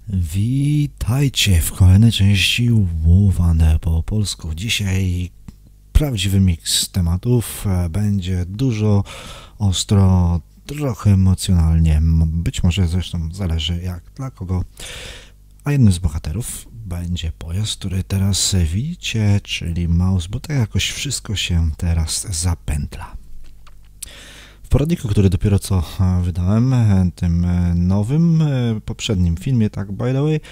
Witajcie w kolejnej części Łowane po polsku. Dzisiaj prawdziwy miks tematów. Będzie dużo, ostro, trochę emocjonalnie. Być może zresztą zależy jak dla kogo. A jednym z bohaterów będzie pojazd, który teraz widzicie, czyli Maus, bo tak jakoś wszystko się teraz zapętla. W poradniku, który dopiero co wydałem, tym nowym, poprzednim filmie, tak by the way,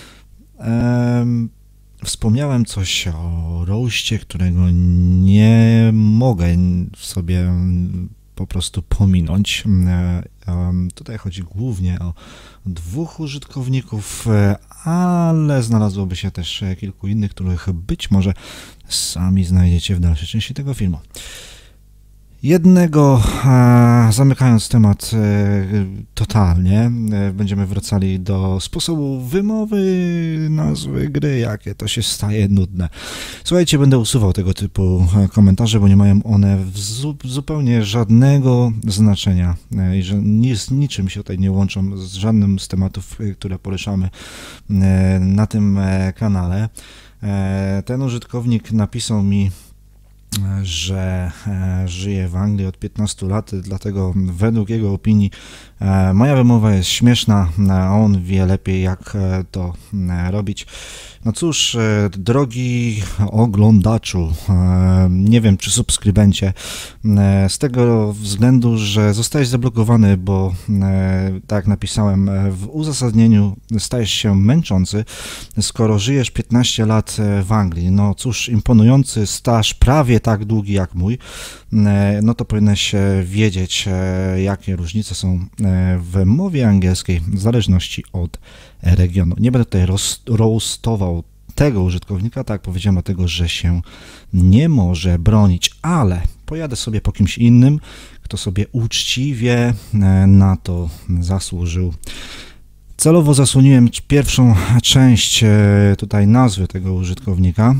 wspomniałem coś o roście, którego nie mogę sobie po prostu pominąć. Tutaj chodzi głównie o dwóch użytkowników, ale znalazłoby się też kilku innych, których być może sami znajdziecie w dalszej części tego filmu. Jednego, zamykając temat totalnie, będziemy wracali do sposobu wymowy nazwy gry, jakie to się staje nudne. Słuchajcie, będę usuwał tego typu komentarze, bo nie mają one zupełnie żadnego znaczenia i że z niczym się tutaj nie łączą, z żadnym z tematów, które poruszamy na tym kanale. Ten użytkownik napisał mi, że żyje w Anglii od 15 lat, dlatego według jego opinii moja wymowa jest śmieszna, a on wie lepiej jak to robić. No cóż, drogi oglądaczu, nie wiem czy subskrybencie, z tego względu, że zostałeś zablokowany, bo tak jak napisałem w uzasadnieniu, stajesz się męczący, skoro żyjesz 15 lat w Anglii. No cóż, imponujący staż, prawie tak długi jak mój, no to powinieneś wiedzieć, jakie różnice są w mowie angielskiej w zależności od regionu. Nie będę tutaj roastował tego użytkownika, tak jak powiedziałem, dlatego, że się nie może bronić, ale pojadę sobie po kimś innym, kto sobie uczciwie na to zasłużył. Celowo zasłoniłem pierwszą część tutaj nazwy tego użytkownika.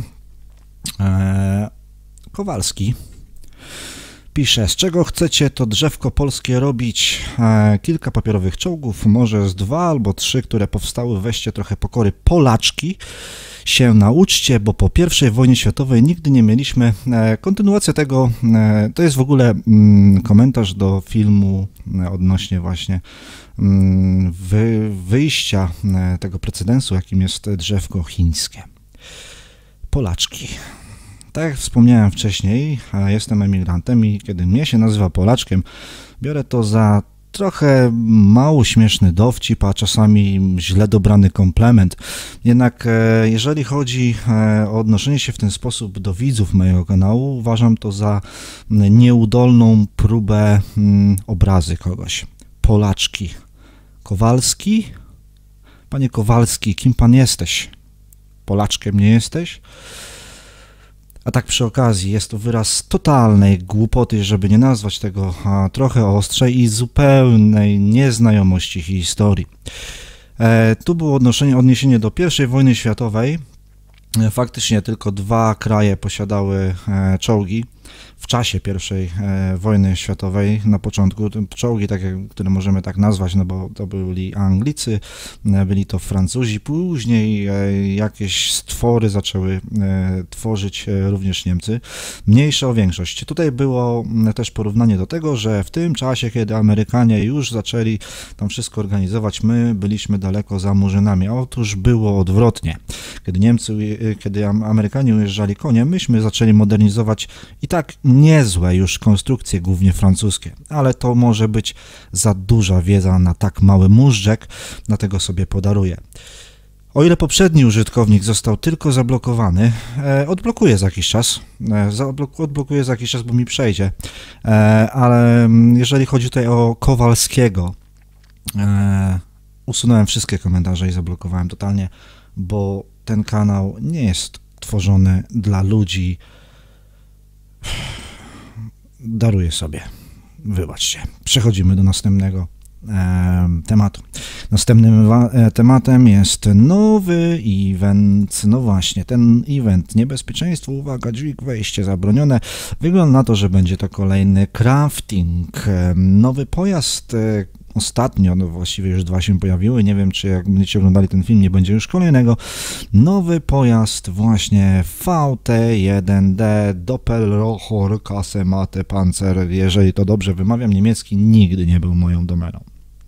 Kowalski pisze, z czego chcecie to drzewko polskie robić? Kilka papierowych czołgów, może z 2 albo 3, które powstały, weźcie trochę pokory. Polaczki się nauczcie, bo po I wojnie światowej nigdy nie mieliśmy. Kontynuacja tego, to jest w ogóle komentarz do filmu odnośnie właśnie wyjścia tego precedensu, jakim jest drzewko chińskie. Polaczki. Tak jak wspomniałem wcześniej, jestem emigrantem i kiedy mnie się nazywa Polaczkiem, biorę to za trochę mało śmieszny dowcip, a czasami źle dobrany komplement. Jednak jeżeli chodzi o odnoszenie się w ten sposób do widzów mojego kanału, uważam to za nieudolną próbę obrazy kogoś. Polaczki. Kowalski? Panie Kowalski, kim pan jesteś? Polaczkiem nie jesteś? A tak przy okazji, jest to wyraz totalnej głupoty, żeby nie nazwać tego trochę ostrzej i zupełnej nieznajomości historii. Tu było odniesienie do I wojny światowej. Faktycznie tylko 2 kraje posiadały czołgi w czasie I wojny światowej. Na początku czołgi, które możemy tak nazwać, no bo to byli Anglicy, byli to Francuzi, później jakieś stwory zaczęły tworzyć również Niemcy, mniejsza o większość. Tutaj było też porównanie do tego, że w tym czasie, kiedy Amerykanie już zaczęli tam wszystko organizować, my byliśmy daleko za Murzynami. Otóż było odwrotnie. Kiedy Amerykanie ujeżdżali koniem, myśmy zaczęli modernizować i tak niezłe już konstrukcje, głównie francuskie, ale to może być za duża wiedza na tak mały móżdżek, dlatego sobie podaruję. O ile poprzedni użytkownik został tylko zablokowany, odblokuję za jakiś czas, bo mi przejdzie, ale jeżeli chodzi tutaj o Kowalskiego, usunąłem wszystkie komentarze i zablokowałem totalnie, bo ten kanał nie jest tworzony dla ludzi. Daruję sobie. Wybaczcie. Przechodzimy do następnego tematu. Następnym tematem jest nowy event. No właśnie, ten event. Niebezpieczeństwo, uwaga, dźwig, wejście zabronione. Wygląda na to, że będzie to kolejny crafting. Nowy pojazd, ostatnio, no właściwie już 2 się pojawiły, nie wiem, czy jak będziecie oglądali ten film, nie będzie już kolejnego, nowy pojazd właśnie VT1D Doppelrotor Kasematte Panzer, jeżeli to dobrze wymawiam, niemiecki nigdy nie był moją domeną.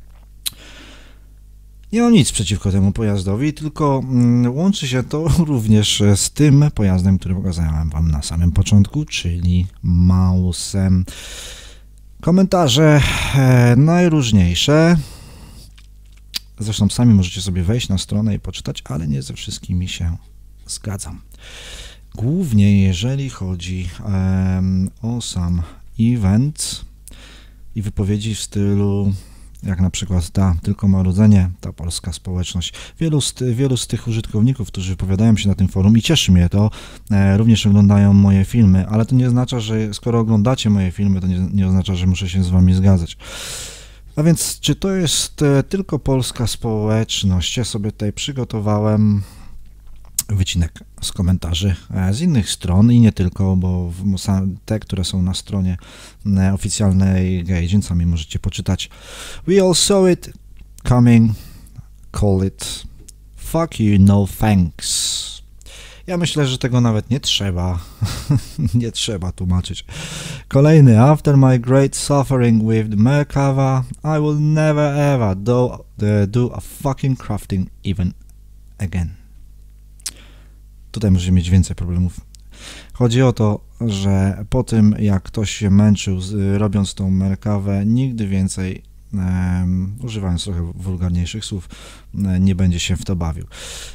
Nie mam nic przeciwko temu pojazdowi, tylko łączy się to również z tym pojazdem, który pokazałem Wam na samym początku, czyli Mausem. Komentarze najróżniejsze. Zresztą sami możecie sobie wejść na stronę i poczytać, ale nie ze wszystkimi się zgadzam. Głównie jeżeli chodzi o sam event i wypowiedzi w stylu jak na przykład Tylko Marudzenie, ta polska społeczność. Wielu z tych użytkowników, którzy wypowiadają się na tym forum i cieszy mnie to, również oglądają moje filmy, ale to nie oznacza, że skoro oglądacie moje filmy, to nie oznacza, że muszę się z Wami zgadzać. A więc, czy to jest tylko polska społeczność? Ja sobie tutaj przygotowałem wycinek z komentarzy z innych stron i nie tylko, bo te, które są na stronie oficjalnej Gaijin, sami możecie poczytać. We all saw it coming, call it fuck you, no thanks. Ja myślę, że tego nawet nie trzeba, nie trzeba tłumaczyć. Kolejny. After my great suffering with the Merkava, I will never ever do a fucking crafting even again. Tutaj możecie mieć więcej problemów. Chodzi o to, że po tym jak ktoś się męczył robiąc tą Merkawę, nigdy więcej, używając trochę wulgarniejszych słów, nie będzie się w to bawił.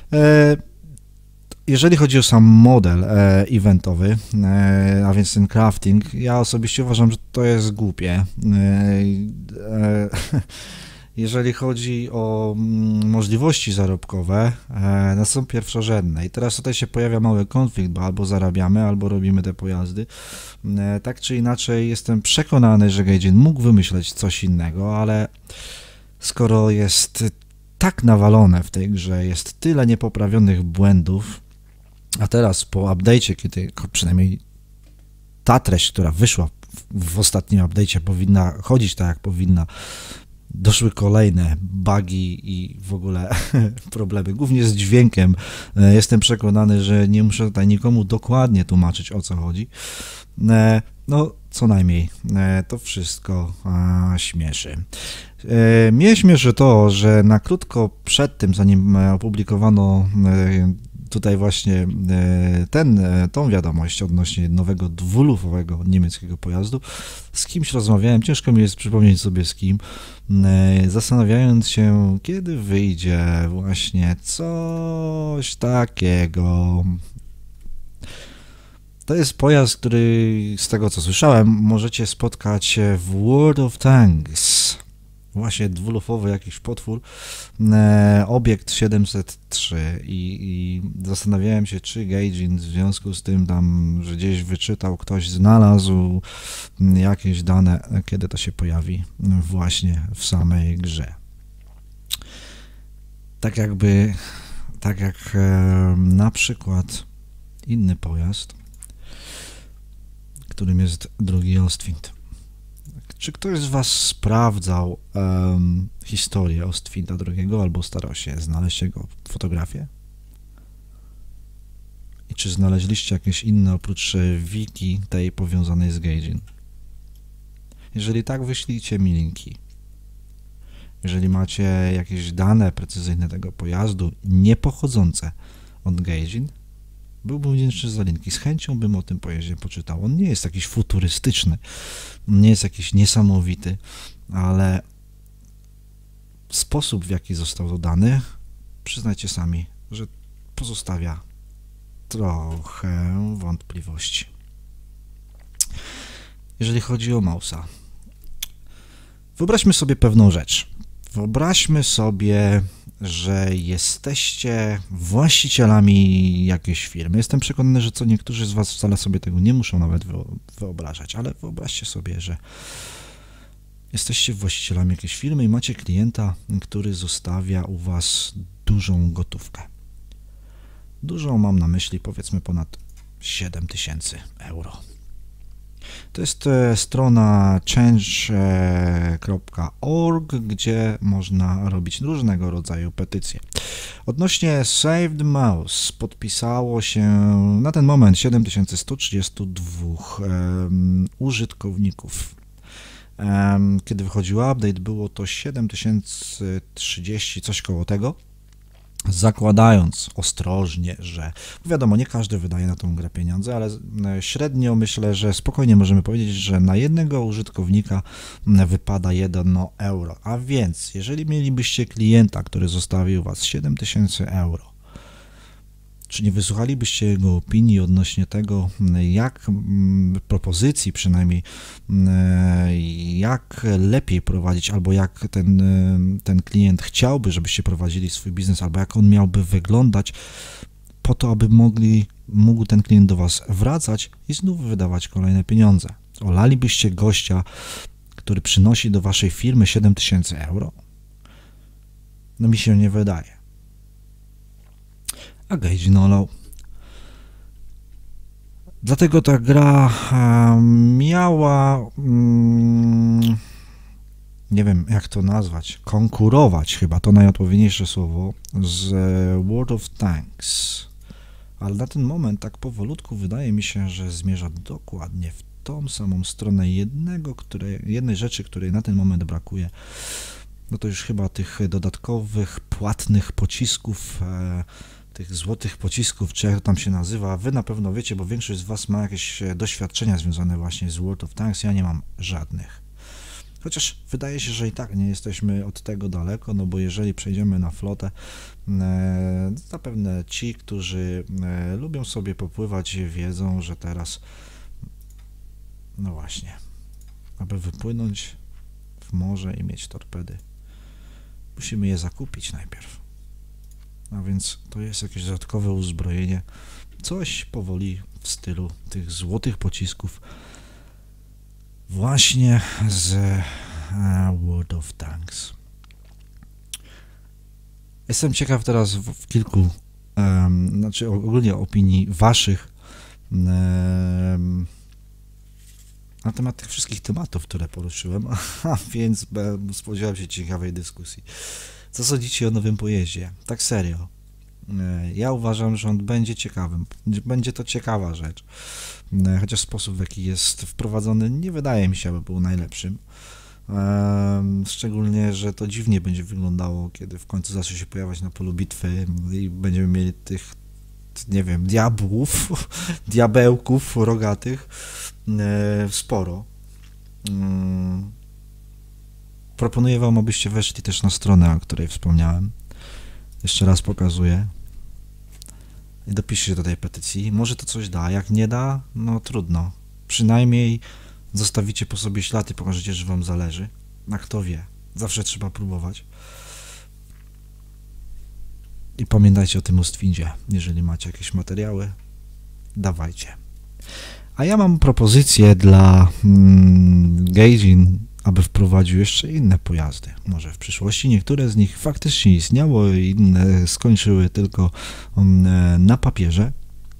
Jeżeli chodzi o sam model eventowy, a więc ten crafting, ja osobiście uważam, że to jest głupie. Jeżeli chodzi o możliwości zarobkowe, no są pierwszorzędne. I teraz tutaj się pojawia mały konflikt, bo albo zarabiamy, albo robimy te pojazdy. Tak czy inaczej jestem przekonany, że Gaijin mógł wymyśleć coś innego, ale skoro jest tak nawalone w tej grze, jest tyle niepoprawionych błędów, a teraz po update'cie, kiedy przynajmniej ta treść, która wyszła w ostatnim update'cie, powinna chodzić tak, jak powinna, doszły kolejne bugi i w ogóle problemy, głównie z dźwiękiem. Jestem przekonany, że nie muszę tutaj nikomu dokładnie tłumaczyć, o co chodzi. No, co najmniej to wszystko śmieszy. Mnie śmieszy to, że na krótko przed tym, zanim opublikowano tutaj właśnie tą wiadomość odnośnie nowego dwulufowego niemieckiego pojazdu, z kimś rozmawiałem, ciężko mi jest przypomnieć sobie z kim, zastanawiając się, kiedy wyjdzie właśnie coś takiego. To jest pojazd, który z tego co słyszałem możecie spotkać w World of Tanks. Właśnie dwulufowy jakiś potwór, obiekt 703 i zastanawiałem się, czy Gaijin w związku z tym tam, że gdzieś wyczytał, ktoś znalazł jakieś dane, kiedy to się pojawi właśnie w samej grze. Tak jak na przykład inny pojazd, którym jest drugi Ostwind. Czy ktoś z Was sprawdzał historię Ostwinda II albo starał się znaleźć jego fotografię? I czy znaleźliście jakieś inne oprócz wiki tej powiązanej z Gaijin? Jeżeli tak, wyślijcie mi linki. Jeżeli macie jakieś dane precyzyjne tego pojazdu, nie pochodzące od Gaijin, byłbym wdzięczny za linki. Z chęcią bym o tym pojeździe poczytał. On nie jest jakiś futurystyczny, nie jest jakiś niesamowity, ale sposób, w jaki został dodany, przyznajcie sami, że pozostawia trochę wątpliwości. Jeżeli chodzi o Mausa, wyobraźmy sobie pewną rzecz. Wyobraźmy sobie, że jesteście właścicielami jakiejś firmy. Jestem przekonany, że niektórzy z Was wcale sobie tego nie muszą nawet wyobrażać, ale wyobraźcie sobie, że jesteście właścicielami jakiejś firmy i macie klienta, który zostawia u Was dużą gotówkę. Dużą mam na myśli, powiedzmy ponad 7000 euro. To jest strona change.org, gdzie można robić różnego rodzaju petycje. Odnośnie Save the Mouse podpisało się na ten moment 7132 użytkowników. Kiedy wychodził update, było to 7030, coś koło tego. Zakładając ostrożnie, że wiadomo, nie każdy wydaje na tą grę pieniądze, ale średnio myślę, że spokojnie możemy powiedzieć, że na jednego użytkownika wypada 1 euro. A więc, jeżeli mielibyście klienta, który zostawił was 7000 euro, czy nie wysłuchalibyście jego opinii odnośnie tego, jak propozycji przynajmniej, jak lepiej prowadzić, albo jak ten klient chciałby, żebyście prowadzili swój biznes, albo jak on miałby wyglądać, po to, aby mógł ten klient do was wracać i znów wydawać kolejne pieniądze. Olalibyście gościa, który przynosi do waszej firmy 7000 euro? No mi się nie wydaje. A Gaijin olał. Dlatego ta gra miała, nie wiem jak to nazwać, konkurować chyba, to najodpowiedniejsze słowo, z World of Tanks. Ale na ten moment tak powolutku wydaje mi się, że zmierza dokładnie w tą samą stronę jednej rzeczy, której na ten moment brakuje. No to już chyba tych dodatkowych, płatnych pocisków, tych złotych pocisków, czy jak to tam się nazywa, wy na pewno wiecie, bo większość z was ma jakieś doświadczenia związane właśnie z World of Tanks, ja nie mam żadnych. Chociaż wydaje się, że i tak nie jesteśmy od tego daleko, no bo jeżeli przejdziemy na flotę, zapewne ci, którzy lubią sobie popływać, wiedzą, że teraz, no właśnie, aby wypłynąć w morze i mieć torpedy, musimy je zakupić najpierw. A więc to jest jakieś dodatkowe uzbrojenie, coś powoli w stylu tych złotych pocisków właśnie z World of Tanks. Jestem ciekaw teraz w kilku, znaczy ogólnie opinii waszych na temat tych wszystkich tematów, które poruszyłem, a więc spodziewałem się ciekawej dyskusji. Co sądzicie o nowym pojeździe? Tak serio. Ja uważam, że on będzie ciekawym. Będzie to ciekawa rzecz. Chociaż sposób, w jaki jest wprowadzony, nie wydaje mi się, aby był najlepszym. Szczególnie, że to dziwnie będzie wyglądało, kiedy w końcu zacznie się pojawiać na polu bitwy i będziemy mieli tych, nie wiem, diabełków rogatych sporo. Proponuję wam, abyście weszli też na stronę, o której wspomniałem. Jeszcze raz pokazuję. I dopiszcie do tej petycji. Może to coś da. Jak nie da, no trudno. Przynajmniej zostawicie po sobie ślad i pokażecie, że wam zależy. A kto wie. Zawsze trzeba próbować. I pamiętajcie o tym Ostwindzie. Jeżeli macie jakieś materiały, dawajcie. A ja mam propozycję dla Gaijin, aby wprowadził jeszcze inne pojazdy. Może w przyszłości niektóre z nich faktycznie istniało i inne skończyły tylko na papierze.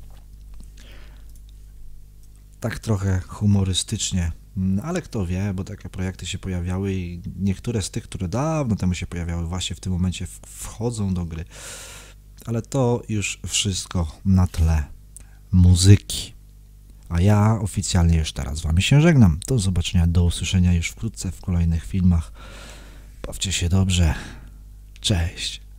Tak trochę humorystycznie, ale kto wie, bo takie projekty się pojawiały i niektóre z tych, które dawno temu się pojawiały, właśnie w tym momencie wchodzą do gry. Ale to już wszystko na tle muzyki. A ja oficjalnie już teraz z wami się żegnam. Do zobaczenia, do usłyszenia już wkrótce w kolejnych filmach. Bawcie się dobrze. Cześć.